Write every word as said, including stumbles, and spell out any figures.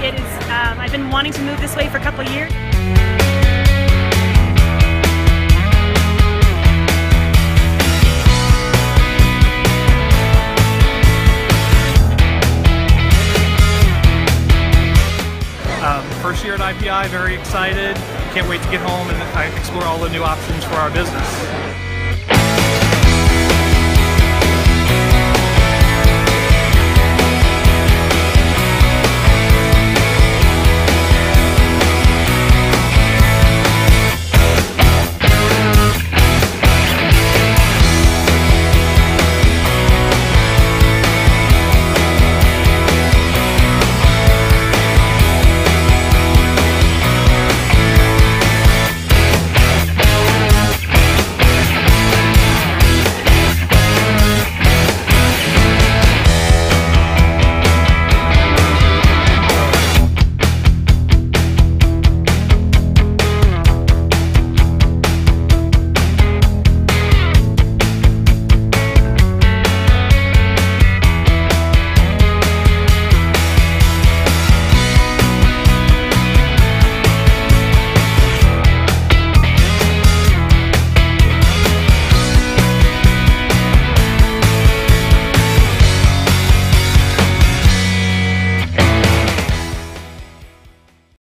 It is, um, I've been wanting to move this way for a couple of years. Um, first year at I P I, very excited. Can't wait to get home and explore all the new options for our business.